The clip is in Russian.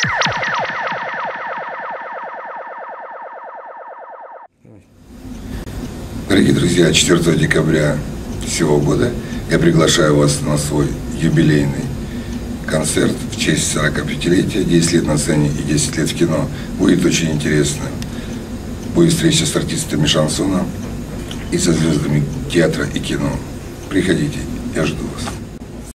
Дорогие друзья, 4 декабря сего года я приглашаю вас на свой юбилейный концерт в честь 45-летия, 10 лет на сцене и 10 лет в кино. Будет очень интересно. Будет встреча с артистами шансона и со звездами театра и кино. Приходите, я жду вас.